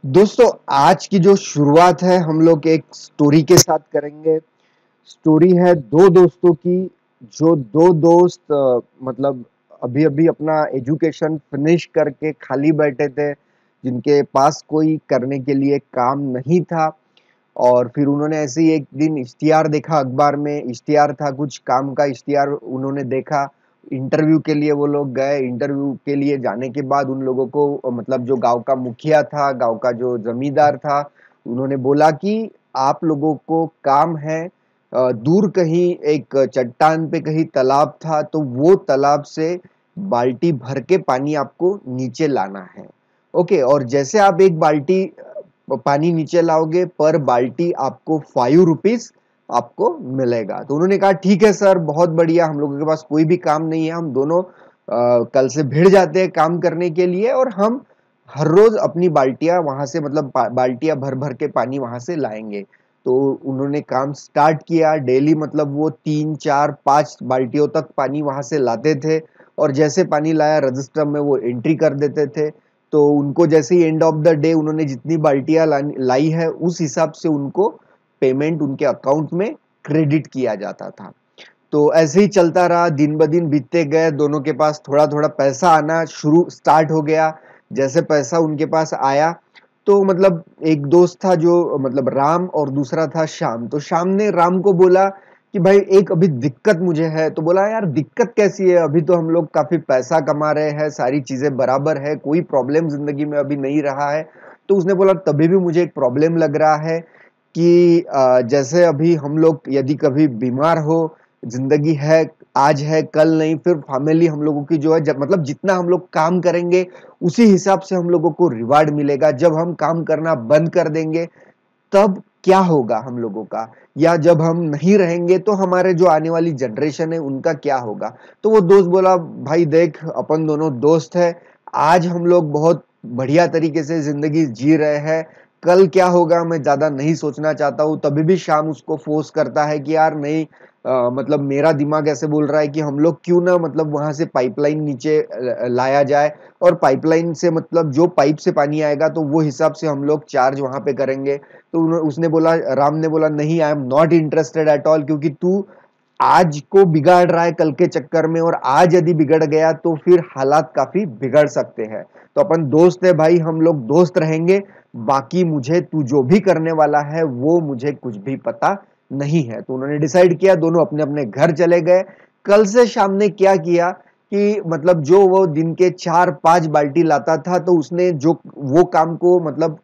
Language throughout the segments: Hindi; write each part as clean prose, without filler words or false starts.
दोस्तों, आज की जो शुरुआत है हम लोग एक स्टोरी के साथ करेंगे। स्टोरी है दो दोस्तों की। जो दो दोस्त मतलब अभी अभी अपना एजुकेशन फिनिश करके खाली बैठे थे, जिनके पास कोई करने के लिए काम नहीं था। और फिर उन्होंने ऐसे ही एक दिन इश्तिहार देखा, अखबार में इश्तिहार था, कुछ काम का इश्तिहार उन्होंने देखा। इंटरव्यू के लिए वो लोग गए। इंटरव्यू के लिए जाने के बाद उन लोगों को मतलब जो गांव का मुखिया था, गांव का जो जमींदार था, उन्होंने बोला कि आप लोगों को काम है, दूर कहीं एक चट्टान पे कहीं तालाब था, तो वो तालाब से बाल्टी भर के पानी आपको नीचे लाना है। ओके, और जैसे आप एक बाल्टी पानी नीचे लाओगे, पर बाल्टी आपको 5 रुपीज आपको मिलेगा। तो उन्होंने कहा ठीक है सर, बहुत बढ़िया, हम लोगों के पास कोई भी काम नहीं है, हम दोनों कल से भिड़ जाते हैं काम करने के लिए, और हम हर रोज अपनी बाल्टियां वहां से मतलब बाल्टियां भर भर के पानी वहां से लाएंगे। तो उन्होंने काम स्टार्ट किया। डेली मतलब वो 3 4 5 बाल्टियों तक पानी वहां से लाते थे, और जैसे पानी लाया रजिस्टर में वो एंट्री कर देते थे। तो उनको जैसे ही एंड ऑफ द डे उन्होंने जितनी बाल्टियां लाई है, उस हिसाब से उनको पेमेंट उनके अकाउंट में क्रेडिट किया जाता था। तो ऐसे ही चलता रहा, दिन ब दिन बीतते गए, दोनों के पास थोड़ा थोड़ा पैसा आना शुरू स्टार्ट हो गया। जैसे पैसा उनके पास आया, तो मतलब एक दोस्त था जो मतलब राम, और दूसरा था श्याम। तो श्याम ने राम को बोला कि भाई एक अभी दिक्कत मुझे है। तो बोला यार दिक्कत कैसी है, अभी तो हम लोग काफी पैसा कमा रहे हैं, सारी चीजें बराबर है, कोई प्रॉब्लम जिंदगी में अभी नहीं रहा है। तो उसने बोला तभी भी मुझे एक प्रॉब्लम लग रहा है कि जैसे अभी हम लोग यदि कभी बीमार हो, जिंदगी है, आज है कल नहीं, फिर फैमिली हम लोगों की जो है, जब मतलब जितना हम लोग काम करेंगे उसी हिसाब से हम लोगों को रिवार्ड मिलेगा। जब हम काम करना बंद कर देंगे तब क्या होगा हम लोगों का, या जब हम नहीं रहेंगे तो हमारे जो आने वाली जनरेशन है उनका क्या होगा। तो वो दोस्त बोला भाई देख, अपन दोनों दोस्त है, आज हम लोग बहुत बढ़िया तरीके से जिंदगी जी रहे हैं, कल क्या होगा मैं ज्यादा नहीं सोचना चाहता हूँ। तभी भी शाम उसको फोर्स करता है कि यार नहीं, मतलब मेरा दिमाग ऐसे बोल रहा है कि हम लोग क्यों ना मतलब वहां से पाइपलाइन नीचे लाया जाए, और पाइपलाइन से मतलब जो पाइप से पानी आएगा तो वो हिसाब से हम लोग चार्ज वहां पे करेंगे। तो उसने बोला, राम ने बोला नहीं, I am not interested at all, क्योंकि तू आज को बिगाड़ रहा है कल के चक्कर में, और आज यदि बिगड़ गया तो फिर हालात काफी बिगड़ सकते हैं। तो अपन दोस्त है भाई, हम लोग दोस्त रहेंगे, बाकी मुझे तू जो भी करने वाला है वो मुझे कुछ भी पता नहीं है। तो उन्होंने डिसाइड किया, दोनों अपने अपने घर चले गए। कल से शाम ने क्या किया कि मतलब जो वो दिन के 4 5 बाल्टी लाता था, तो उसने जो वो काम को मतलब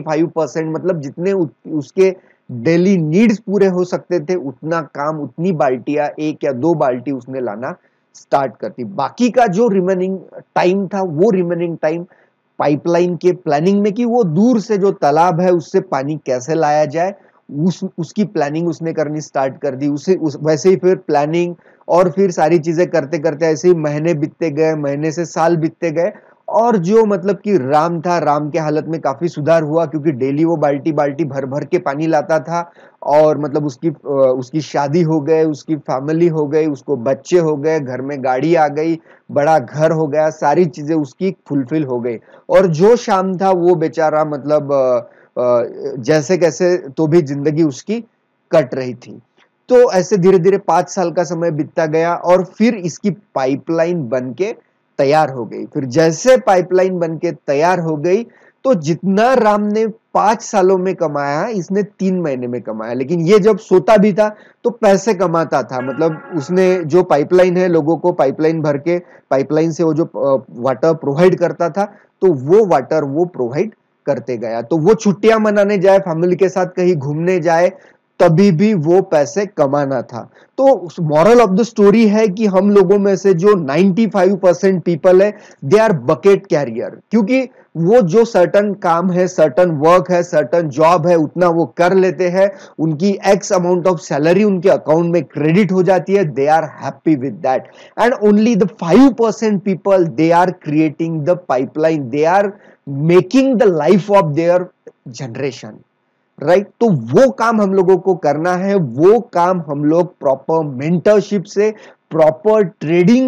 25% मतलब जितने उसके डेली नीड्स पूरे हो सकते थे उतना काम, उतनी बाल्टियां, 1 या 2 बाल्टी उसने लाना स्टार्ट कर दी। बाकी का जो रिमेनिंग टाइम था, वो रिमेनिंग टाइम पाइपलाइन के प्लानिंग में, कि वो दूर से जो तालाब है उससे पानी कैसे लाया जाए, उसकी प्लानिंग उसने करनी स्टार्ट कर दी। वैसे ही फिर प्लानिंग, और फिर सारी चीजें करते करते ऐसे ही महीने बीतते गए, महीने से साल बीतते गए। और जो मतलब कि राम था, राम के हालत में काफी सुधार हुआ, क्योंकि डेली वो बाल्टी बाल्टी भर भर के पानी लाता था। और मतलब उसकी शादी हो गई, उसकी फैमिली हो गई, उसको बच्चे हो गए, घर में गाड़ी आ गई, बड़ा घर हो गया, सारी चीजें उसकी फुलफिल हो गई। और जो शाम था वो बेचारा मतलब जैसे कैसे तो भी जिंदगी उसकी कट रही थी। तो ऐसे धीरे धीरे 5 साल का समय बीतता गया, और फिर इसकी पाइपलाइन बन के तैयार हो गई। फिर जैसे पाइपलाइन बन के तैयार हो गई, तो जितना राम ने 5 सालों में कमाया, इसने 3 महीने में कमाया। लेकिन ये जब सोता भी था तो पैसे कमाता था, मतलब उसने जो पाइपलाइन है, लोगों को पाइपलाइन भर के पाइपलाइन से वो जो वाटर प्रोवाइड करता था, तो वो वाटर वो प्रोवाइड करते गया। तो वो छुट्टियां मनाने जाए, फैमिली के साथ कहीं घूमने जाए, तभी भी वो पैसे कमाना था। तो मॉरल ऑफ द स्टोरी है कि हम लोगों में से जो 95% पीपल है, दे आर बकेट कैरियर, क्योंकि वो जो सर्टन काम है, सर्टन वर्क है, सर्टन जॉब है, उतना वो कर लेते हैं, उनकी एक्स अमाउंट ऑफ सैलरी उनके अकाउंट में क्रेडिट हो जाती है, they are happy with that. And only the 5% people, they are creating the pipeline, they are making the life of their generation, right. तो वो काम हम लोगों को करना है, वो काम हम लोग प्रॉपर मेंटरशिप से, प्रॉपर ट्रेडिंग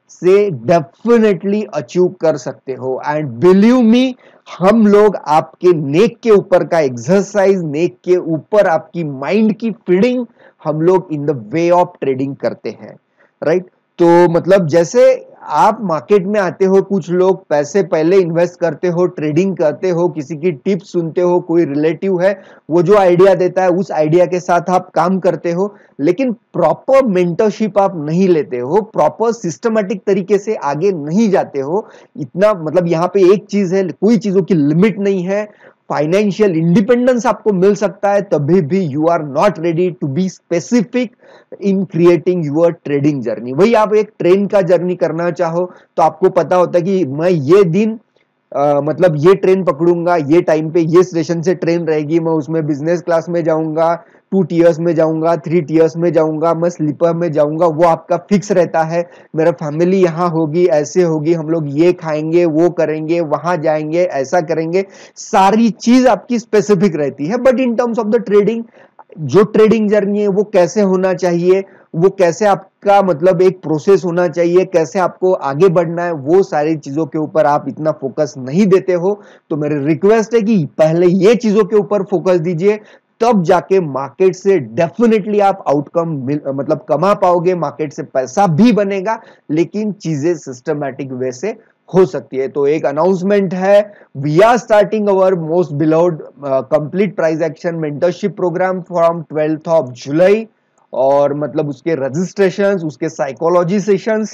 से डेफिनेटली अचीव कर सकते हो। एंड बिलीव मी, हम लोग आपके नेक के ऊपर का एक्सरसाइज, नेक के ऊपर आपकी माइंड की फीडिंग हम लोग in the way of trading करते हैं, राइट। तो मतलब जैसे आप मार्केट में आते हो, कुछ लोग पैसे पहले इन्वेस्ट करते हो, ट्रेडिंग करते हो, किसी की टिप्स सुनते हो, कोई रिलेटिव है वो जो आइडिया देता है उस आइडिया के साथ आप काम करते हो, लेकिन प्रॉपर मेंटरशिप आप नहीं लेते हो, प्रॉपर सिस्टमैटिक तरीके से आगे नहीं जाते हो। इतना मतलब यहाँ पे एक चीज है, कोई चीजों की लिमिट नहीं है। फाइनेंशियल इंडिपेंडेंस आपको मिल सकता है, तभी भी you are not ready to be specific in creating your trading journey. वही आप एक ट्रेन का जर्नी करना चाहो तो आपको पता होता है कि मैं ये दिन मतलब ये ट्रेन पकड़ूंगा, ये टाइम पे ये स्टेशन से ट्रेन रहेगी, मैं उसमें बिजनेस क्लास में जाऊंगा, 2 टीयर्स में जाऊंगा, 3 टीयर्स में जाऊंगा, मैं स्लीपर में जाऊंगा, वो आपका फिक्स रहता है। मेरा फैमिली यहाँ होगी, ऐसे होगी, हम लोग ये खाएंगे, वो करेंगे, वहां जाएंगे, ऐसा करेंगे, सारी चीज आपकी स्पेसिफिक रहती है। But in terms of the trading, जो ट्रेडिंग जर्नी है वो कैसे होना चाहिए, वो कैसे आपका मतलब एक प्रोसेस होना चाहिए, कैसे आपको आगे बढ़ना है, वो सारी चीजों के ऊपर आप इतना फोकस नहीं देते हो। तो मेरी रिक्वेस्ट है कि पहले ये चीजों के ऊपर फोकस दीजिए, तब जाके मार्केट से डेफिनेटली आप आउटकम मतलब कमा पाओगे, मार्केट से पैसा भी बनेगा, लेकिन चीजें सिस्टमैटिक वे से हो सकती है। तो एक अनाउंसमेंट है, we are starting our most beloved complete price action mentorship program from 12th of July. और मतलब उसके रजिस्ट्रेशन, उसके साइकोलॉजी सेशंस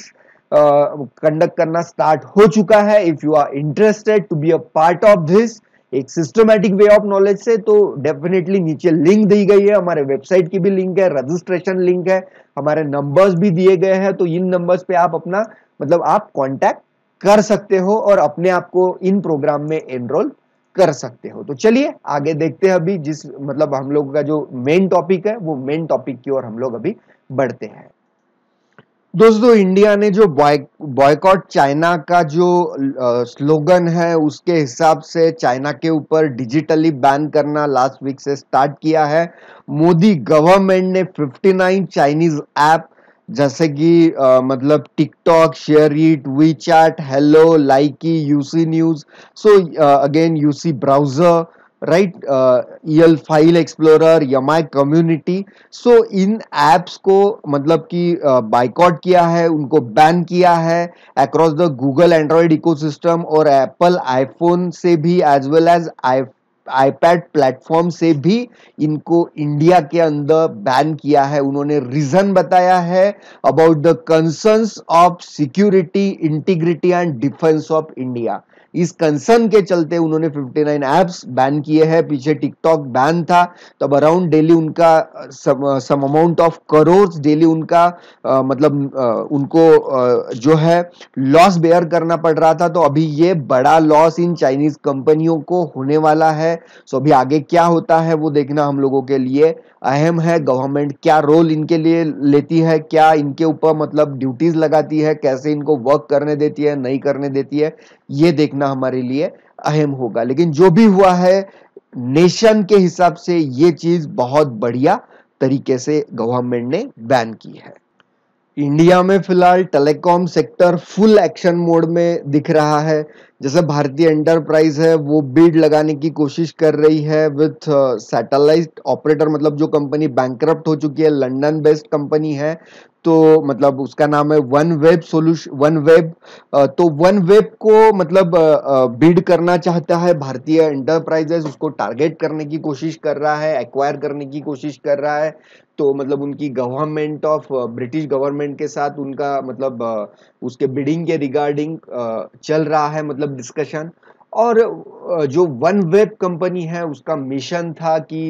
कंडक्ट करना स्टार्ट हो चुका है। If you are interested to be a part of this एक सिस्टमैटिक वे ऑफ नॉलेज से, तो डेफिनेटली नीचे लिंक दी गई है, हमारे वेबसाइट की भी लिंक है, रजिस्ट्रेशन लिंक है, हमारे नंबर्स भी दिए गए हैं। तो इन नंबर्स पे आप अपना मतलब आप कांटेक्ट कर सकते हो और अपने आप को इन प्रोग्राम में एनरोल कर सकते हो। तो चलिए आगे देखते हैं, अभी जिस मतलब हम लोग का जो मेन टॉपिक है, वो मेन टॉपिक की ओर हम लोग अभी बढ़ते हैं। दोस्तों, इंडिया ने जो बॉयकॉट चाइना का जो स्लोगन है, उसके हिसाब से चाइना के ऊपर डिजिटली बैन करना लास्ट वीक से स्टार्ट किया है। मोदी गवर्नमेंट ने 59 चाइनीज ऐप जैसे कि मतलब TikTok, SHAREit, WeChat, hello, Likee, UC news, so again UC browser, right, ईल फाइल एक्सप्लोरर, यमाई कम्युनिटी, सो इन एप्स को मतलब कि बाइकॉट किया है, उनको बैन किया है across the Google Android ecosystem और एप्पल आईफोन से भी, as well as iPad platform से भी इनको इंडिया के अंदर बैन किया है। उन्होंने रीजन बताया है about the concerns of security, integrity and defence of India. इस कंसर्न के चलते उन्होंने 59 एप्स बैन किए हैं। पीछे टिकटॉक बैन था, तब अराउंड डेली उनका some amount of crore daily उनका मतलब उनको जो है लॉस बेयर करना पड़ रहा था। तो अभी ये बड़ा लॉस इन चाइनीज कंपनियों को होने वाला है। सो अभी आगे क्या होता है वो देखना हम लोगों के लिए अहम है। गवर्नमेंट क्या रोल इनके लिए लेती है, क्या इनके ऊपर मतलब ड्यूटीज लगाती है, कैसे इनको वर्क करने देती है, नहीं करने देती है, ये देखना हमारे लिए अहम होगा। लेकिन जो भी हुआ है, नेशन के हिसाब से ये चीज बहुत बढ़िया तरीके से गवर्नमेंट ने बैन की है। इंडिया में फिलहाल telecom sector full action mode में दिख रहा है। जैसे भारतीय एंटरप्राइज है वो बिड लगाने की कोशिश कर रही है विथ सैटेलाइट ऑपरेटर, मतलब जो कंपनी बैंकरप्ट हो चुकी है, लंदन बेस्ड कंपनी है, तो मतलब उसका नाम है one web solution, one web. तो वन वेब को मतलब बिड करना चाहता है भारतीय एंटरप्राइजेस, उसको टारगेट करने की कोशिश कर रहा है, एक्वायर करने की कोशिश कर रहा है। तो मतलब उनकी गवर्नमेंट ऑफ ब्रिटिश गवर्नमेंट के साथ उनका मतलब उसके बिडिंग के रिगार्डिंग चल रहा है मतलब डिस्कशन। और जो वन वेब कंपनी है उसका मिशन था कि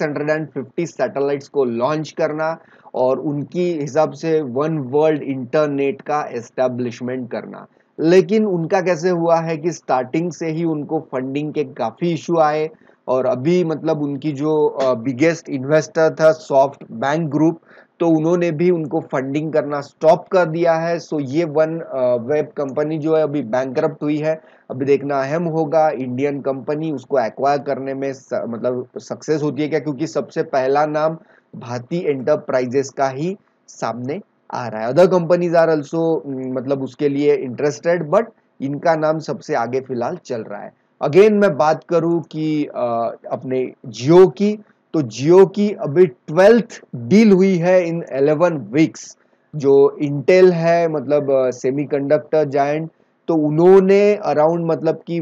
650 सैटेलाइट्स को लॉन्च करना और उनकी हिसाब से वन वर्ल्ड इंटरनेट का एस्टेब्लिशमेंट करना। लेकिन उनका कैसे हुआ है कि स्टार्टिंग से ही उनको फंडिंग के काफी इशू आए और अभी मतलब उनकी जो बिगेस्ट इन्वेस्टर था सॉफ्ट बैंक ग्रुप, तो उन्होंने भी उनको फंडिंग करना स्टॉप कर दिया है। सो ये वन वेब कंपनी जो है अभी बैंकरप्ट हुई है। अभी देखना अहम होगा इंडियन कंपनी उसको एक्वायर करने में मतलब सक्सेस होती है क्या, क्योंकि सबसे पहला नाम भारती एंटरप्राइजेस का ही सामने आ रहा है। अदर कंपनीज आर ऑल्सो मतलब उसके लिए इंटरेस्टेड, बट इनका नाम सबसे आगे फिलहाल चल रहा है। अगेन मैं बात करूं कि अपने जियो की, तो जियो की अभी 12th डील हुई है इन 11 वीक्स। जो इंटेल है मतलब सेमीकंडक्टर जायंट, तो उन्होंने अराउंड मतलब कि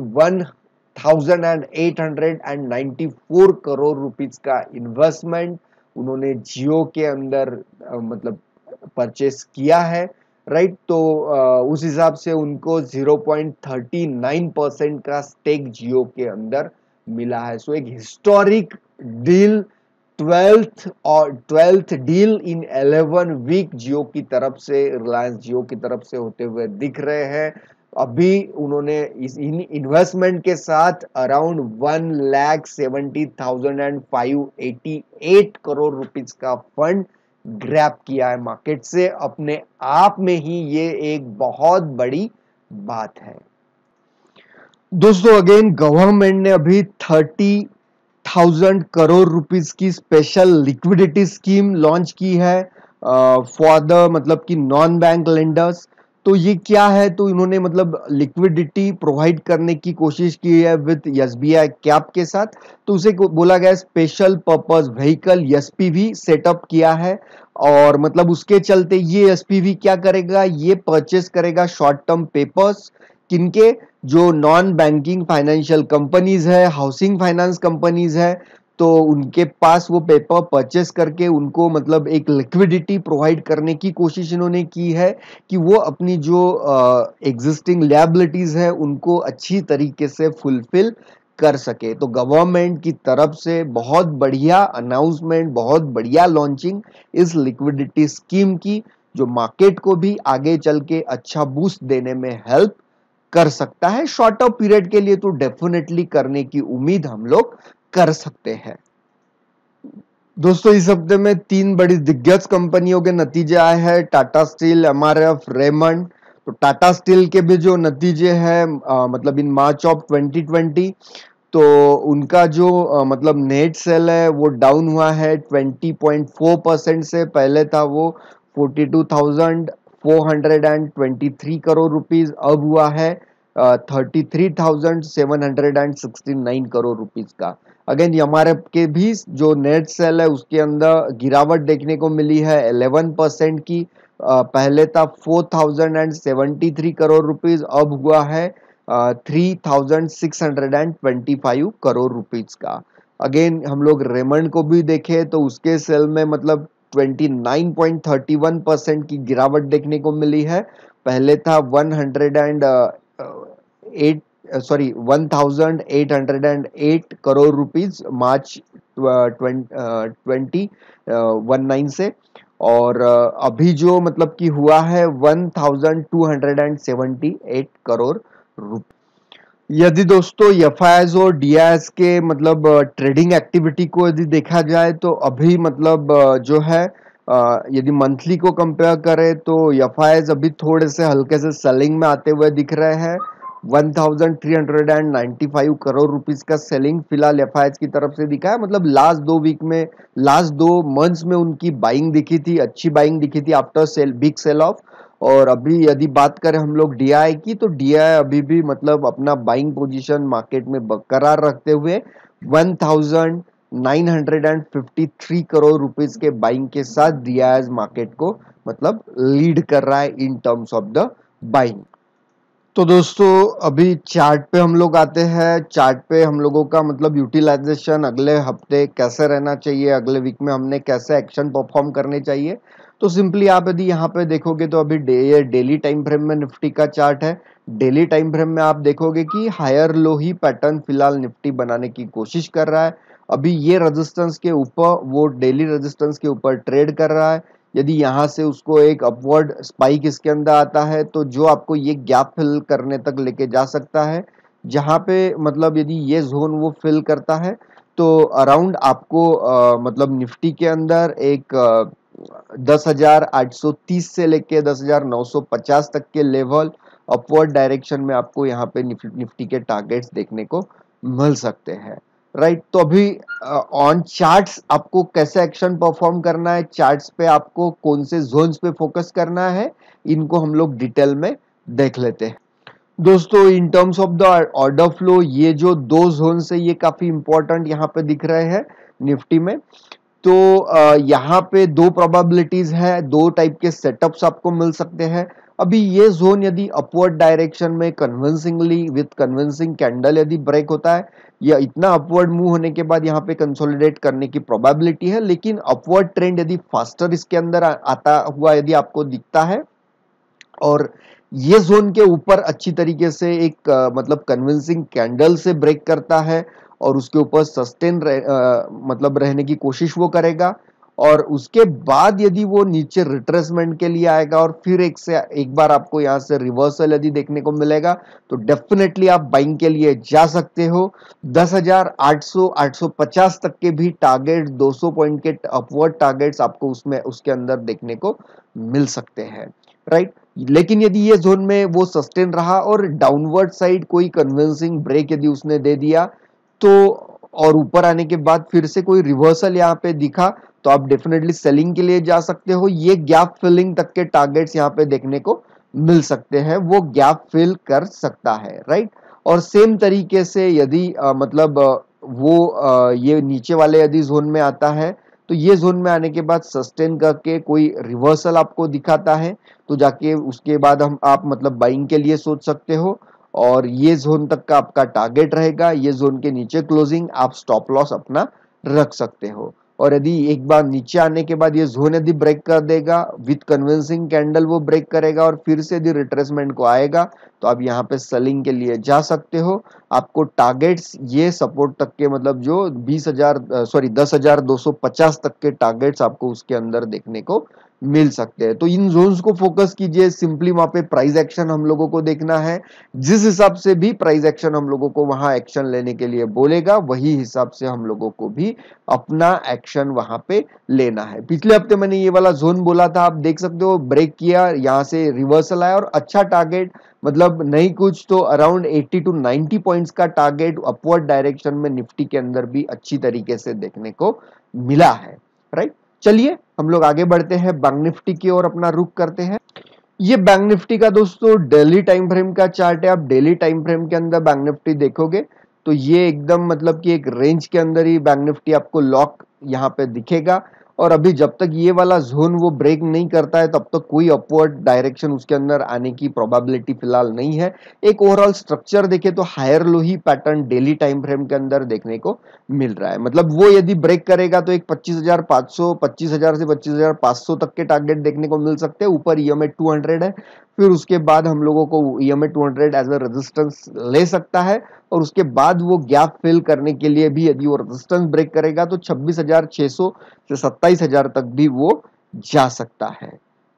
1894 करोड़ रुपीस का इन्वेस्टमेंट उन्होंने जियो के अंदर मतलब परचेस किया है, राइट। तो उस हिसाब से उनको 0.39% का स्टेक जियो के अंदर मिला है। सो एक historic deal, 12th deal in 11 week Jio की तरफ से, रिलायंस जियो की तरफ से होते हुए दिख रहे हैं। अभी उन्होंने इस इन्वेस्टमेंट के साथ अराउंड 1,70,588 करोड़ रुपीस का फंड ग्रैब किया है मार्केट से। अपने आप में ही ये एक बहुत बड़ी बात है। दोस्तों अगेन गवर्नमेंट ने अभी 30,000 करोड़ रुपीस की स्पेशल लिक्विडिटी स्कीम लॉन्च की है फॉर द मतलब कि नॉन बैंक लेंडर्स। तो ये क्या है, तो इन्होंने मतलब लिक्विडिटी प्रोवाइड करने की कोशिश की है विद एसबीआई कैप के साथ। तो उसे बोला गया special purpose vehicle SPV setup किया है। और मतलब उसके चलते ये एसपीवी क्या करेगा, ये परचेस करेगा शॉर्ट टर्म पेपर्स, किनके, जो नॉन बैंकिंग फाइनेंशियल कंपनीज है, हाउसिंग फाइनेंस कंपनीज है। तो उनके पास वो पेपर परचेस करके उनको मतलब एक लिक्विडिटी प्रोवाइड करने की कोशिश इन्होंने की है कि वो अपनी जो एग्जिस्टिंग लायबिलिटीज है उनको अच्छी तरीके से फुलफिल कर सके। तो गवर्नमेंट की तरफ से बहुत बढ़िया अनाउंसमेंट, बहुत बढ़िया लॉन्चिंग इस लिक्विडिटी स्कीम की, जो मार्केट को भी आगे चल के अच्छा बूस्ट देने में हेल्प कर सकता है। शॉर्ट टर्म पीरियड के लिए तो डेफिनेटली करने की उम्मीद हम लोग कर सकते हैं। दोस्तों इस हफ्ते में 3 बड़ी दिग्गज कंपनियों के नतीजे आए हैं, टाटा स्टील, एमआरएफ, रेमंड। तो टाटा स्टील के भी जो नतीजे हैं मतलब इन मार्च ऑफ 2020, तो उनका जो मतलब नेट सेल है वो डाउन हुआ है 20.4% से। पहले था वो 42,423 करोड़ रुपीस, अब हुआ है 33,769 करोड़ रुपीस का। अगेन हमारे के भी जो नेट सेल है उसके अंदर गिरावट देखने को मिली है 11% की। पहले था 4,073 करोड़ रुपीस, अब हुआ है 3,625 करोड़ रुपीस का। अगेन हम लोग रेमंड को भी देखें तो उसके सेल में मतलब 29.31% की गिरावट देखने को मिली है। पहले था 1,808 करोड़ रुपीस मार्च 2019 से। और अभी जो मतलब कि हुआ है 1,278 करोड़ रुपए। यदि दोस्तों एफआईआईज और डीआईएस के मतलब ट्रेडिंग एक्टिविटी को यदि देखा जाए तो अभी मतलब जो है यदि मंथली को कंपेयर करें तो एफआईआईज अभी थोड़े से हल्के से सेलिंग में आते हुए दिख रहे हैं। 1,395 करोड़ रुपीस का सेलिंग फिलहाल एफआईआईज की तरफ से दिखा है। मतलब लास्ट 2 वीक में, लास्ट 2 मंथ्स में उनकी बाइंग दिखी थी, अच्छी बाइंग दिखी थी after sale big sale off. और अभी यदि बात करें हम लोग डीआई की, तो डीआई अभी भी मतलब अपना बाइंग पोजीशन मार्केट में बरकरार रखते हुए 1,953 करोड़ रुपीस के बाइंग के साथ डीआई मार्केट को मतलब लीड कर रहा है in terms of the buying. तो दोस्तों अभी चार्ट पे हम लोग आते हैं। चार्ट पे हम लोगों का मतलब यूटिलाइजेशन अगले हफ्ते कैसे रहना चाहिए, अगले वीक में हमने कैसे एक्शन परफॉर्म करने चाहिए। तो सिंपली आप यदि यहाँ पे देखोगे तो अभी ये डेली टाइम फ्रेम में निफ्टी का चार्ट है। डेली टाइम फ्रेम में आप देखोगे कि हायर लो ही पैटर्न फिलहाल निफ्टी बनाने की कोशिश कर रहा है। अभी ये रेजिस्टेंस के ऊपर, वो डेली रेजिस्टेंस के ऊपर ट्रेड कर रहा है। यदि यहाँ से उसको एक अपवर्ड स्पाइक इसके अंदर आता है तो जो आपको ये गैप फिल करने तक लेके जा सकता है, जहाँ पे मतलब यदि ये जोन वो फिल करता है तो अराउंड आपको मतलब निफ्टी के अंदर एक 10,830 से लेके 10,950 तक के लेवल अपवर्ड डायरेक्शन में आपको यहाँ पे निफ्टी के टारगेट्स देखने को मिल सकते हैं, राइट। तो अभी ऑन चार्ट्स आपको कैसे एक्शन परफॉर्म करना है, चार्ट्स पे आपको कौन से जोन्स पे फोकस करना है, इनको हम लोग डिटेल में देख लेते हैं। दोस्तों in terms of the order flow, ये जो दो जोन है ये काफी इंपॉर्टेंट यहाँ पे दिख रहे हैं निफ्टी में। तो यहाँ पे दो प्रोबेबिलिटीज है, दो टाइप के सेटअप्स आपको मिल सकते हैं। अभी ये जोन यदि अपवर्ड डायरेक्शन में कन्विंसिंगली विथ कन्विंसिंग कैंडल यदि ब्रेक होता है, या इतना अपवर्ड मूव होने के बाद यहाँ पे कंसोलिडेट करने की प्रोबेबिलिटी है, लेकिन अपवर्ड ट्रेंड यदि फास्टर इसके अंदर आता हुआ यदि आपको दिखता है और ये जोन के ऊपर अच्छी तरीके से एक मतलब कन्विंसिंग कैंडल से ब्रेक करता है और उसके ऊपर सस्टेन मतलब रहने की कोशिश वो करेगा, और उसके बाद यदि वो नीचे रिट्रेसमेंट के लिए आएगा और फिर एक बार आपको यहाँ से रिवर्सल यदि देखने को मिलेगा, तो डेफिनेटली आप बाइंग के लिए जा सकते हो। 10,800 850 तक के भी टारगेट, 200 पॉइंट के अपवर्ड टारगेट्स आपको उसमें उसके अंदर देखने को मिल सकते हैं, राइट। लेकिन यदि ये जोन में वो सस्टेन रहा और डाउनवर्ड साइड कोई कन्विंसिंग ब्रेक यदि उसने दे दिया, तो और ऊपर आने के बाद फिर से कोई रिवर्सल यहाँ पे दिखा, तो आप डेफिनेटली सेलिंग के लिए जा सकते हो। ये गैप फिलिंग तक के टारगेट्स यहाँ पे देखने को मिल सकते हैं, वो गैप फिल कर सकता है, राइट। और सेम तरीके से यदि ये नीचे वाले यदि जोन में आता है, तो ये जोन में आने के बाद सस्टेन करके कोई रिवर्सल आपको दिखाता है, तो जाके उसके बाद आप मतलब बाइंग के लिए सोच सकते हो। और ये जोन तक का आपका टारगेट रहेगा, ये जोन के नीचे क्लोजिंग आप स्टॉप लॉस अपना रख सकते हो। और यदि एक बार नीचे आने के बाद ये जोन यदि ब्रेक कर देगा विथ कन्विंसिंग कैंडल, वो ब्रेक करेगा और फिर से यदि रिट्रेसमेंट को आएगा, तो आप यहाँ पे सेलिंग के लिए जा सकते हो। आपको टारगेट्स ये सपोर्ट तक के मतलब जो 10,250 तक के टारगेट्स आपको उसके अंदर देखने को मिल सकते हैं। तो इन जोन्स को फोकस कीजिए, सिंपली वहां पे प्राइस एक्शन हम लोगों को देखना है, जिस हिसाब से भी प्राइस एक्शन हम लोगों को वहां एक्शन लेने के लिए बोलेगा, वही हिसाब से हम लोगों को भी अपना एक्शन वहां पे लेना है। पिछले हफ्ते मैंने ये वाला जोन बोला था, आप देख सकते हो ब्रेक किया, यहाँ से रिवर्सल आया और अच्छा टारगेट, मतलब नहीं कुछ तो अराउंड 80 टू 90 पॉइंट्स का टारगेट अपवर्ड डायरेक्शन में निफ्टी के अंदर भी अच्छी तरीके से देखने को मिला है, राइट। चलिए हम लोग आगे बढ़ते हैं, बैंक निफ्टी की ओर अपना रुख करते हैं। ये बैंक निफ्टी का दोस्तों डेली टाइम फ्रेम का चार्ट है। आप डेली टाइम फ्रेम के अंदर बैंक निफ्टी देखोगे तो ये एकदम मतलब कि एक रेंज के अंदर ही बैंक निफ्टी आपको लॉक यहाँ पे दिखेगा। और अभी जब तक ये वाला जोन वो ब्रेक नहीं करता है, तब तक कोई अपवर्ड डायरेक्शन उसके अंदर आने की प्रोबेबिलिटी फिलहाल नहीं है। एक ओवरऑल स्ट्रक्चर देखे तो हायर लो ही पैटर्न डेली टाइम फ्रेम के अंदर देखने को मिल रहा है। मतलब वो यदि ब्रेक करेगा तो एक 25,500 25,000 से 25,500 तक के टारगेट देखने को मिल सकते हैं। ऊपर EMA 200 है, फिर उसके बाद हम लोगों को EMA 200 एज ए रेजिस्टेंस ले सकता है, और उसके बाद वो गैप फिल करने के लिए भी यदि वो रेजिस्टेंस ब्रेक करेगा तो 26,600 से 27,000 तक भी वो जा सकता है।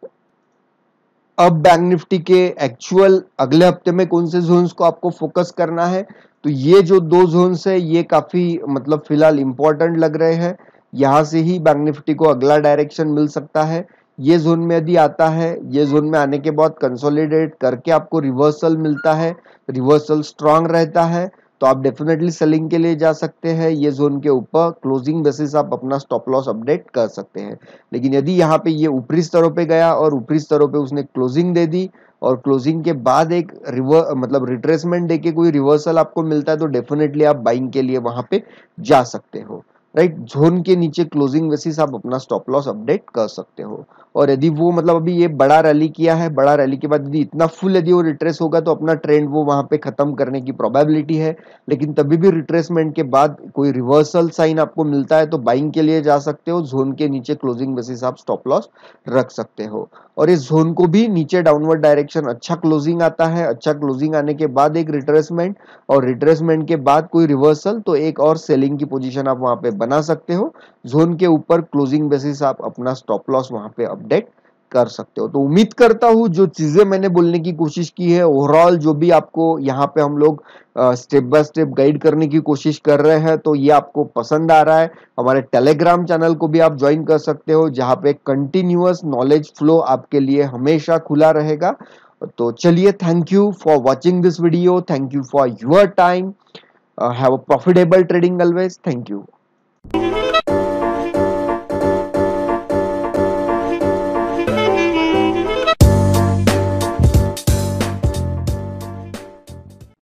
अब बैंक निफ्टी के एक्चुअल अगले हफ्ते में कौन से जोन्स को आपको फोकस करना है, तो ये जो दो जोन्स है ये काफी मतलब फिलहाल इंपॉर्टेंट लग रहे हैं। यहां से ही बैंक निफ्टी को अगला डायरेक्शन मिल सकता है। ये जोन में यदि आता है, ये जोन में आने के बाद कंसोलिडेट करके आपको रिवर्सल मिलता है, रिवर्सल स्ट्रांग रहता है, तो आप डेफिनेटली सेलिंग के लिए जा सकते हैं। ये जोन के ऊपर क्लोजिंग बेसिस आप अपना स्टॉप लॉस अपडेट कर सकते हैं। लेकिन यदि यहाँ पे ये ऊपरी स्तरों पे गया और ऊपरी स्तरों पे उसने क्लोजिंग दे दी और क्लोजिंग के बाद एक मतलब रिट्रेसमेंट देके कोई रिवर्सल आपको मिलता है, तो डेफिनेटली आप बाइंग के लिए वहां पे जा सकते हो, राइट। जोन के नीचे क्लोजिंग बेसिस आप अपना स्टॉप लॉस अपडेट कर सकते हो। और यदि वो मतलब अभी ये बड़ा रैली किया है, बड़ा रैली के बाद यदि इतना फुल यदि वो रिट्रेस होगा तो अपना ट्रेंड वो वहां पे खत्म करने की प्रोबेबिलिटी है। लेकिन तभी भी रिट्रेसमेंट के बाद कोई रिवर्सल साइन आपको मिलता है तो बाइंग के लिए जा सकते हो। जोन के नीचे क्लोजिंग बेसिस आप स्टॉप लॉस रख सकते हो। और इस जोन को भी नीचे डाउनवर्ड डायरेक्शन अच्छा क्लोजिंग आता है, अच्छा क्लोजिंग आने के बाद एक रिट्रेसमेंट, और रिट्रेसमेंट के बाद कोई रिवर्सल, तो एक और सेलिंग की पोजीशन आप वहां पे बना सकते हो। जोन के ऊपर क्लोजिंग बेसिस आप अपना स्टॉप लॉस वहां पे अपडेट कर सकते हो। तो उम्मीद करता हूं जो चीजें मैंने बोलने की कोशिश की है, ओवरऑल जो भी आपको यहाँ पे हम लोग स्टेप बाय स्टेप गाइड करने की कोशिश कर रहे हैं, तो ये आपको पसंद आ रहा है। हमारे टेलीग्राम चैनल को भी आप ज्वाइन कर सकते हो, जहां पे कंटिन्यूअस नॉलेज फ्लो आपके लिए हमेशा खुला रहेगा। तो चलिए, thank you for watching this video, thank you for your time. Have a profitable trading always. Thank you.